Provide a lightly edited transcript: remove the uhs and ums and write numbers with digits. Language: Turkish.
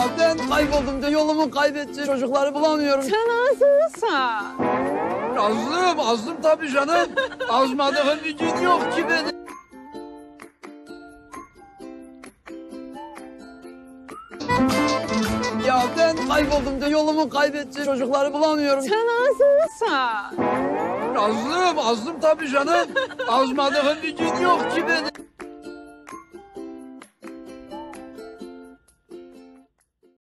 Ya ben kayboldum da yolumu kaybettim. Çocukları bulamıyorum. Sen azmışsın. Azdım tabii canım. Azmadığım bir gün yok ki benim. Ya ben kayboldum da yolumu kaybettim. Çocukları bulamıyorum. Sen azmışsın. Azdım tabii canım. Azmadığım bir gün yok ki benim.